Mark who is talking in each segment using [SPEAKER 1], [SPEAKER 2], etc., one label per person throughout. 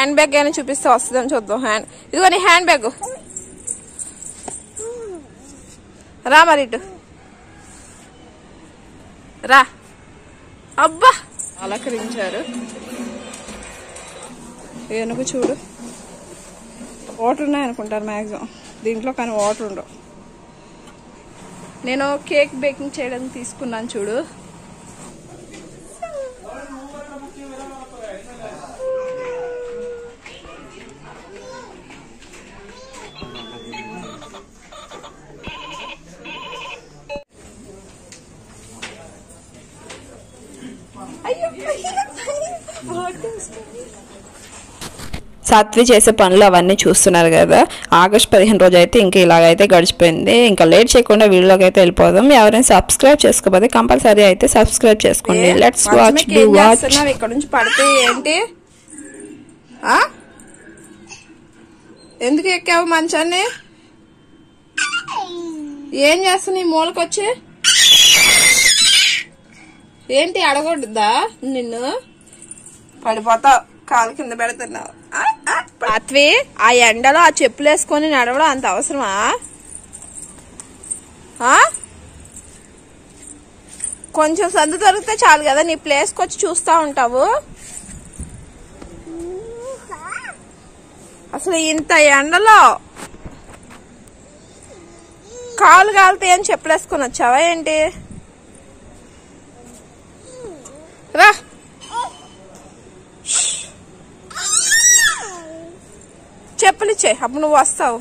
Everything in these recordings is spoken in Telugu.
[SPEAKER 1] హ్యాండ్ బ్యాగ్ అయినా చూపిస్తే వస్తుందని చూద్దాం. ఇదిగో నీ హ్యాండ్ బ్యాగ్. రా మరి ఇటు రా. అబ్బా అలంకరించారు. ఏనుగు చూడు. వాటర్ ఉన్నాయి అనుకుంటారు మ్యాక్సిమం దీంట్లో, కానీ వాటర్ ఉండవు. నేను కేక్ బేకింగ్ చేయడానికి తీసుకున్నాను చూడు.
[SPEAKER 2] సాత్వి చేసే పనులు అవన్నీ చూస్తున్నారు కదా. ఆగస్ట్ 15 రోజు అయితే ఇంకా ఇలాగైతే గడిచిపోయింది. ఇంకా లేట్ చేయకుండా వీడియోలోకి అయితే వెళ్ళిపోదాం. ఎవరైనా సబ్స్క్రైబ్ చేసుకోకపోతే కంపల్సరీ అయితే సబ్స్క్రైబ్ చేసుకోండి. Let's watch.
[SPEAKER 1] ఇక్కడ నుంచి పడితే ఏంటి? ఎందుకు ఎక్కావు మంచాన్ని? ఏం చేస్తావు నీ మూలకొచ్చి? ఏంటి అడగొద్దా నిన్ను? పడిపోతావు. కాలు కింద పెడుతున్నావు. సాత్వి ఆ ఎండలో ఆ చెప్పులు వేసుకొని నడవడం అంత అవసరమా? కొంచెం సందు దొరికితే చాలు కదా, నీ ప్లేస్కి వచ్చి చూస్తా ఉంటావు. అసలు ఇంత ఎండలో కాలు కాలితే అని చెప్పులేసుకొని వచ్చావా ఏంటి? రా. చెప్పులు ఇచ్చే, అప్పుడు నువ్వు వస్తావు.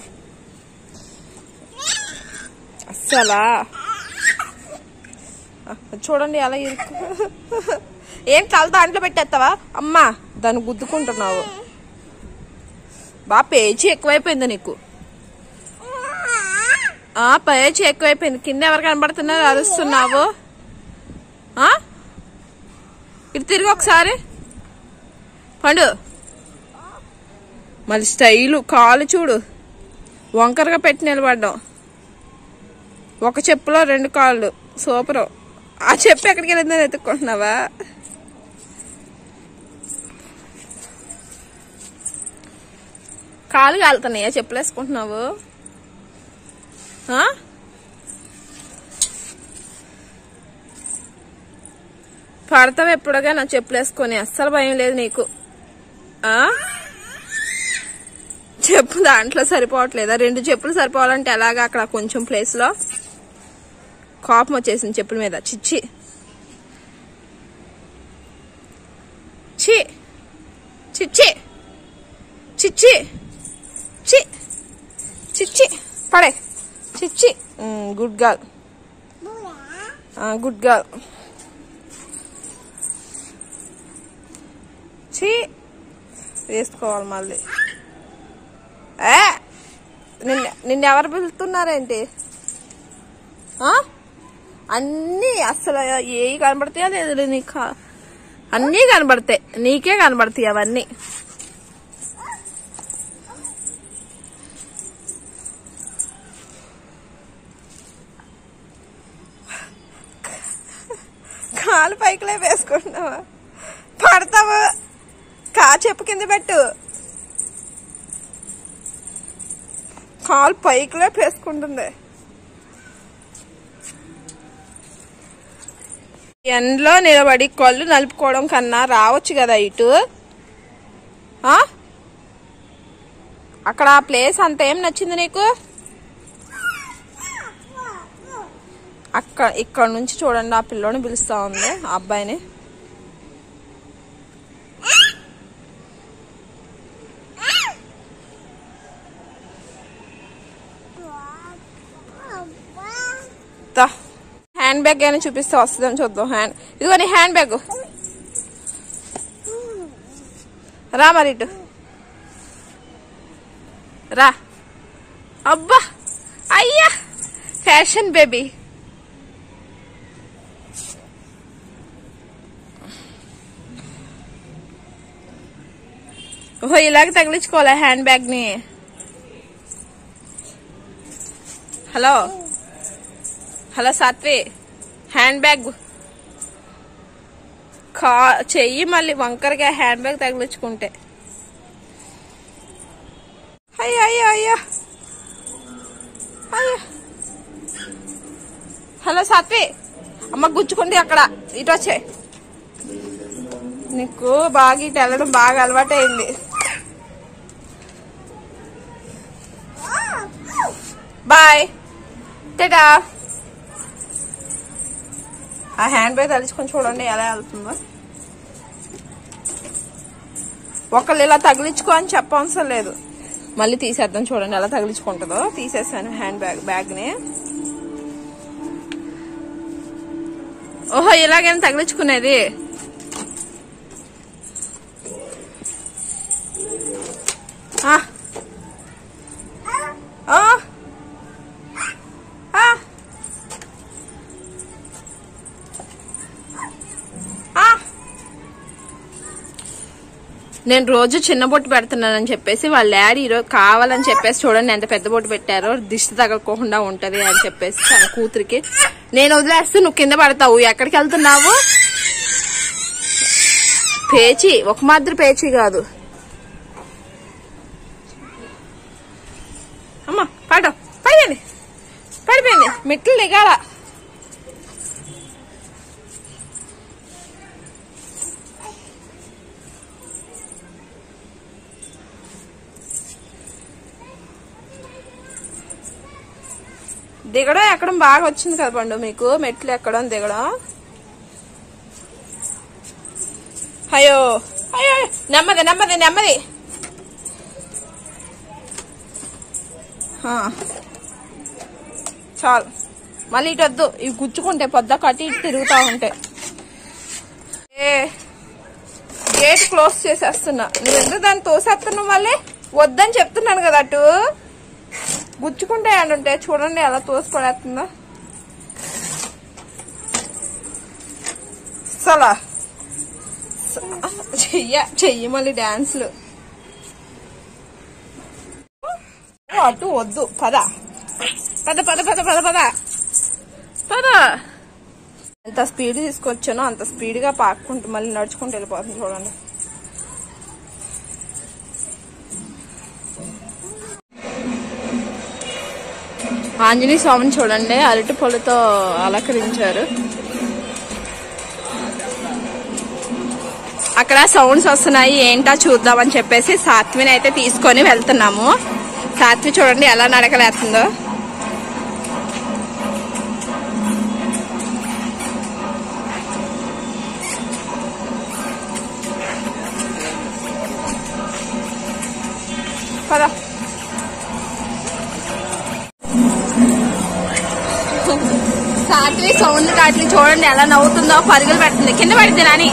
[SPEAKER 1] అస్సలా చూడండి అలా ఇరుకు. ఏం తల దాంట్లో పెట్టేస్తావా? అమ్మా దాన్ని గుద్దుకుంటున్నావు. బాగా పేచి ఎక్కువైపోయింది నీకు. పేచి ఎక్కువైపోయింది. కింద ఎవరు కనబడుతున్నారు అరుస్తున్నావు? ఇటు తిరిగి ఒకసారి పండు. మళ్ళీ స్టైలు కాలు చూడు, వంకరగా పెట్టి నిలబడ్డాం. ఒక చెప్పులో 2 కాళ్ళు. సూపరు. ఆ చెప్పు ఎక్కడికి వెళ్ళిందని ఎత్తుక్కుంటున్నావా? కాలు కాలుతున్నాయా చెప్పులు వేసుకుంటున్నావు? పడతావు ఎప్పుడుగా నా చెప్పులు వేసుకొని. అస్సలు భయం లేదు నీకు. చెప్పు దాంట్లో సరిపోవట్లేదా? 2 చెప్పులు సరిపోవాలంటే ఎలాగా? అక్కడ కొంచెం ప్లేస్ లో కోపం వచ్చేసింది చెప్పుల మీద. చిచ్చి చి చిచ్చి చిచ్చి చి చిచ్చి పడే చిచ్చి. Good girl, good girl. చి వేసుకోవాలి మళ్ళీ. నిన్నెవరు పిలుస్తున్నారేంటి? అన్నీ అసలు ఏ కనబడతాయా లేదు నీకు? అన్నీ కనబడతాయి, నీకే కనబడతాయి అవన్నీ. కాలు పైకిలే వేసుకుంటున్నావా? పడతావు. చెప్పు కింద పెట్టు. కాలు పైకిలే వేసుకుంటుంది. ఎండలో నిలబడి కళ్ళు నలుపుకోవడం కన్నా రావచ్చు కదా ఇటు. అక్కడ ఆ ప్లేస్ అంత ఏం నచ్చింది నీకు? ఇక్కడ నుంచి చూడండి, ఆ పిల్లోని పిలుస్తా ఉంది ఆ అబ్బాయిని. హ్యాండ్ బ్యాగ్ అయినా చూపిస్తే వస్తుందని చూద్దాం. ఇదిగో నీ హ్యాండ్ బ్యాగ్. రా మరి ఇటు రా. అబ్బా అయ్యా ఫ్యాషన్ బేబీ. ఓహో ఇలాగ తగిలించుకోవాలా హ్యాండ్ బ్యాగ్ ని? Hello hello Satvi, handbag చెయ్యి మళ్ళీ వంకరగా హ్యాండ్ బ్యాగ్ తగిలించుకుంటే. అయ్యో అయ్యో అయ్యో అయ్యో. హలో సాత్వి, అమ్మ గుచ్చుకుంది అక్కడ, ఇటు వచ్చే. నీకు బాగా ఇటు వెళ్ళడం బాగా అలవాటు అయింది. Bye tata. ఆ హ్యాండ్ బ్యాగ్ తలుచుకొని చూడండి ఎలా వెళ్తుందో. ఒకళ్ళు ఇలా తగిలించుకో అని చెప్పవసరం లేదు, మళ్ళీ తీసేద్దాం. చూడండి ఎలా తగిలించుకుంటుందో. తీసేసాను హ్యాండ్ బ్యాగ్ని. ఓహో, ఇలాగైనా తగిలించుకునేది. నేను రోజు చిన్న బొట్టు పెడుతున్నానని చెప్పేసి వాళ్ళ డాడీ ఈరోజు కావాలని చెప్పేసి చూడండి ఎంత పెద్ద బొట్టు పెట్టారో, దిష్టి తగలకోకుండా ఉంటది అని చెప్పేసి తన కూతురికి. నేను వదిలేస్తే నువ్వు కింద పడతావు. ఎక్కడికి వెళ్తున్నావు? పేచి, ఒక మాదిరి పేచి కాదు. అమ్మా పడ, పడిపోయింది పడిపోయింది, మెట్లు దిగాల. దిగడం ఎక్కడం బాగా వచ్చింది కదా పండు మీకు, మెట్లు ఎక్కడం దిగడం. అయ్యో అయ్యో, నెమ్మది నెమ్మది నెమ్మది. చాలు, మళ్ళీ ఇటు వద్దు. ఇవి గుచ్చుకుంటే పొద్దు కట్టి ఇటు తిరుగుతా ఉంటే. గేట్ క్లోజ్ చేసేస్తున్నా. నువ్వు ఎందుకు దాన్ని తోసేస్తున్నావు? మళ్ళీ వద్దని చెప్తున్నాను కదా. అటు గుచ్చుకుంటే అంటుంటే చూడండి ఎలా తోసిపడేస్తుందో. అసలా చెయ్యి మళ్ళీ డాన్స్లు. అటు వద్దు, పద పద పద పద పద పద పద. ఎంత స్పీడ్ తీసుకొచ్చానో అంత స్పీడ్ గా పాక్కుంటూ మళ్ళీ నడుచుకుంటూ వెళ్ళిపోతుంది. చూడండి ఆంజనేయ స్వామిని చూడండి అరటి పొలతో అలంకరించారు. అక్కడ సౌండ్స్ వస్తున్నాయి, ఏంటా చూద్దామని చెప్పేసి సాత్విని అయితే తీసుకొని వెళ్తున్నాము. సాత్వి చూడండి ఎలా నడకలేస్తుందో. పద. సాత్వి సౌండ్ కాట్ని చూడండి ఎలా నవ్వుతుందో, పరుగులు పెడుతుంది. కింద పడింది నాని.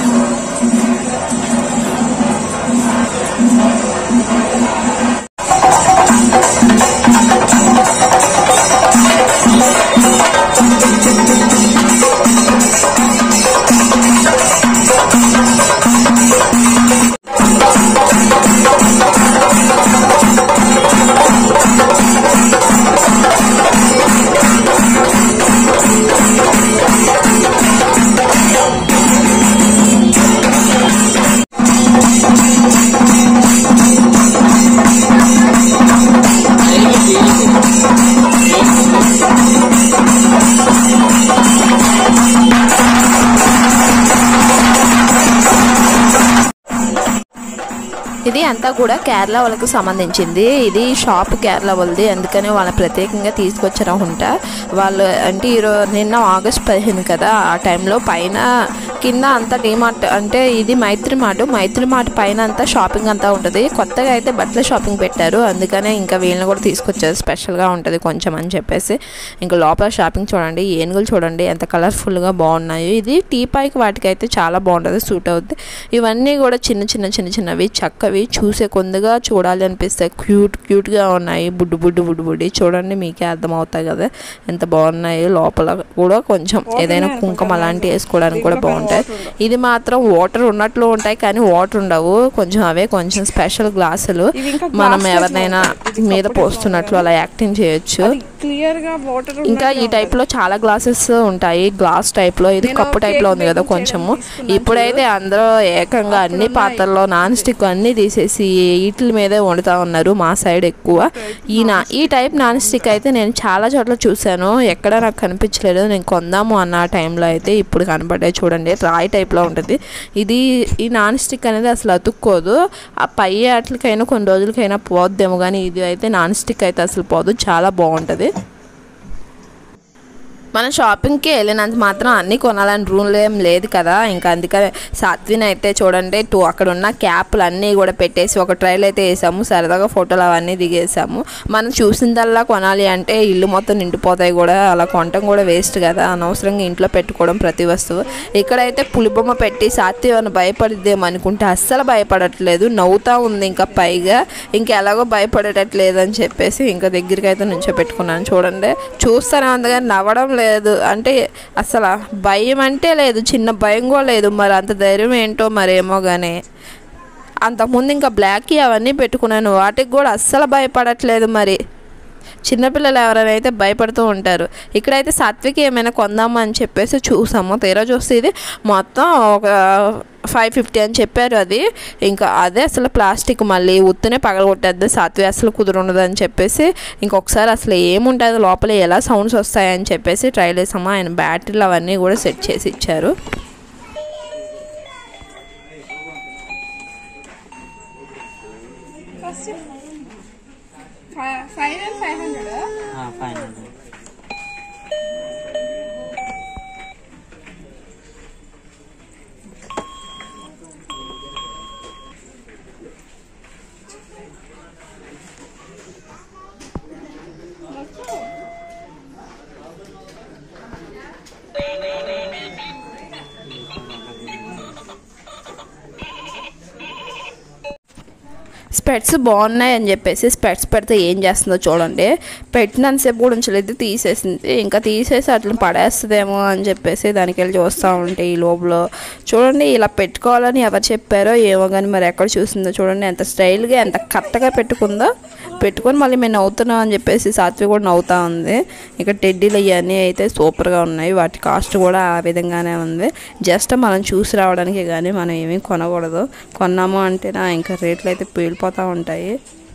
[SPEAKER 1] ఇది అంతా కూడా కేరళ వాళ్ళకు సంబంధించింది. ఇది షాప్ కేరళ వాళ్ళది, అందుకని వాళ్ళని ప్రత్యేకంగా తీసుకొచ్చారనుకుంటా వాళ్ళు. అంటే నిన్న ఆగస్ట్ 15 కదా, ఆ టైంలో పైన కింద అంతా డీమార్ట్ అంటే ఇది మైత్రి మార్ట్ పైన అంతా షాపింగ్ అంతా ఉంటుంది. కొత్తగా అయితే బట్టల షాపింగ్ పెట్టారు, అందుకనే ఇంకా వీళ్ళని కూడా తీసుకొచ్చారు. స్పెషల్గా ఉంటుంది కొంచెం అని చెప్పేసి. ఇంకా లోపల షాపింగ్ చూడండి, ఏనుగులు చూడండి ఎంత కలర్ఫుల్గా బాగున్నాయి. ఇది టీపాయ్కి వాటికి అయితే చాలా బాగుంటుంది, సూట్ అవుతుంది. ఇవన్నీ కూడా చిన్నవి చక్కవి, చూసే కొందుగా చూడాలి అనిపిస్తాయి. క్యూట్గా ఉన్నాయి, బుడ్డి చూడండి, మీకే అర్థమవుతాయి కదా ఎంత బాగున్నాయి. లోపల కూడా కొంచెం ఏదైనా కుంకుమ అలాంటివి వేసుకోవడానికి కూడా బాగుంటుంది. ఉంటాయి. ఇది మాత్రం వాటర్ ఉన్నట్లు ఉంటాయి కానీ వాటర్ ఉండవు, కొంచెం స్పెషల్ గ్లాసులు. మనం ఎవరినైనా మీద పోస్తున్నట్లు అలా యాక్టింగ్ చేయొచ్చు. ఇంకా ఈ టైప్ లో చాలా గ్లాసెస్ ఉంటాయి, గ్లాస్ టైప్ లో. ఇది కప్పు టైప్ లో ఉంది కదా కొంచెము. ఇప్పుడైతే అందరూ ఏకంగా అన్ని పాత్రల్లో నాన్ స్టిక్ అన్ని తీసేసి వీటి మీదే వండుతా ఉన్నారు మా సైడ్ ఎక్కువ. ఈ టైప్ నాన్ స్టిక్ అయితే నేను చాలా చోట్ల చూశాను, ఎక్కడ నాకు కనిపించలేదు. నేను కొందాము అన్న టైంలో అయితే ఇప్పుడు కనపడ్డాయి. చూడండి రాయి టైప్లో ఉంటుంది ఇది. ఈ నాన్ స్టిక్ అనేది అసలు అతుక్కోదు. ఆ పై వాటికైనా కొన్ని రోజులకైనా పోద్దేమో, కానీ ఇది అయితే నాన్ స్టిక్ అయితే అసలు పోదు, చాలా బాగుంటుంది. మనం షాపింగ్కి వెళ్ళినంత మాత్రం అన్నీ కొనాలని రూల్ ఏం లేదు కదా. ఇంకా అందుకని సాత్విని అయితే చూడండి అక్కడ ఉన్న క్యాప్లు అన్నీ కూడా పెట్టేసి ఒక ట్రైల్ అయితే వేసాము. సరదాగా ఫోటోలు అవన్నీ దిగేసాము. మనం చూసిందల్లా కొనాలి అంటే ఇల్లు మొత్తం నిండిపోతాయి కూడా, అలా కొనటం కూడా వేస్ట్ కదా, అనవసరంగా ఇంట్లో పెట్టుకోవడం ప్రతి వస్తువు. ఇక్కడైతే పులిబొమ్మ పెట్టి సాత్వి అని భయపడిద్దేమో అనుకుంటే అస్సలు భయపడట్లేదు, నవ్వుతూ ఉంది. ఇంకా పైగా ఎలాగో భయపడేటట్లేదు అని చెప్పేసి ఇంకా దగ్గరికి అయితే నుంచో పెట్టుకున్నాను. చూడండి చూస్తూనే ఉంది కానీ నవ్వడం లేదు, అంటే అసలు భయం అంటే లేదు, చిన్న భయం కూడా లేదు. మరి అంత ధైర్యం ఏంటో మరేమో కానీ. అంతకుముందు ఇంకా బ్లాక్ అవన్నీ పెట్టుకున్నాను, వాటికి కూడా అస్సలు భయపడట్లేదు. మరి చిన్నపిల్లలు ఎవరైనా అయితే భయపడుతూ ఉంటారు. ఇక్కడైతే సాత్వికి ఏమైనా కొందాము అని చెప్పేసి చూసాము. తీరా చూస్తే ఇది మొత్తం ఒక 550 అని చెప్పారు. అది ఇంకా అదే అసలు ప్లాస్టిక్, మళ్ళీ ఉత్తునే పగలగొట్టేద్ది సాత్వి, అసలు కుదురుండదు అని చెప్పేసి ఇంకొకసారి అసలు ఏముంటుంది లోపల, ఎలా సౌండ్స్ వస్తాయని చెప్పేసి ట్రైల్ వేసాము. ఆయన బ్యాటరీలు అవన్నీ కూడా సెట్ చేసి ఇచ్చారు. స్పెట్స్ బాగున్నాయి అని చెప్పేసి స్పెట్స్ పెడితే ఏం చేస్తుందో చూడండి. పెట్టినంతసేపు కూడా ఉంచలేదు, తీసేసింది. ఇంకా తీసేసి అట్లా పడేస్తుందేమో అని చెప్పేసి దానికి వెళ్ళి చూస్తూ ఉంటే ఈ లోపల చూడండి ఇలా పెట్టుకోవాలని ఎవరు చెప్పారో ఏమో కానీ మరి ఎక్కడ చూసిందో చూడండి. ఎంత స్టైల్గా ఎంత కరెక్ట్గా పెట్టుకొని మళ్ళీ మేము నవ్వుతున్నాం అని చెప్పేసి సాత్వి కూడా నవ్వుతూ ఉంది. ఇక టెడ్డీలు ఇవన్నీ అయితే సూపర్గా ఉన్నాయి, వాటి కాస్ట్ కూడా ఆ విధంగానే ఉంది. జస్ట్ మనం చూసి రావడానికి కానీ మనం ఏమీ కొనకూడదు. కొన్నాము అంటే ఇంకా రేట్లు అయితే పేలిపోతూ ఉంటాయి.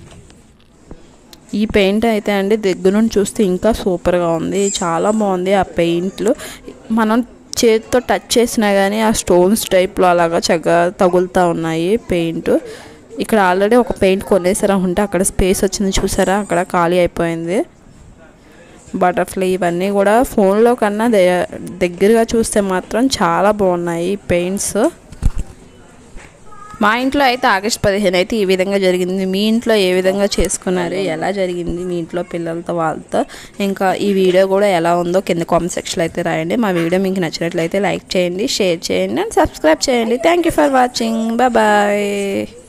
[SPEAKER 1] ఈ పెయింట్ అయితే అండి దగ్గర నుండి చూస్తే ఇంకా సూపర్గా ఉంది, చాలా బాగుంది. ఆ పెయింట్లు మనం చేతితో టచ్ చేసినా కానీ ఆ స్టోన్స్ టైప్లో అలాగా చక్కగా తగులుతూ ఉన్నాయి పెయింట్. ఇక్కడ ఆల్రెడీ ఒక పెయింట్ కొనేసారా ఉంటే అక్కడ స్పేస్ వచ్చింది చూసారా, అక్కడ ఖాళీ అయిపోయింది. బటర్ఫ్లై ఇవన్నీ కూడా ఫోన్లో కన్నా దగ్గరగా చూస్తే మాత్రం చాలా బాగున్నాయి పెయింట్స్. మా ఇంట్లో అయితే ఆగస్ట్ 15 అయితే ఈ విధంగా జరిగింది. మీ ఇంట్లో ఏ విధంగా చేసుకున్నారు, ఎలా జరిగింది మీ ఇంట్లో పిల్లలతో వాళ్ళతో? ఇంకా ఈ వీడియో కూడా ఎలా ఉందో కింద కామెంట్ సెక్షన్లో అయితే రాయండి. మా వీడియో మీకు నచ్చినట్లయితే లైక్ చేయండి, షేర్ చేయండి అండ్ సబ్స్క్రైబ్ చేయండి. Thank you for watching. Bye.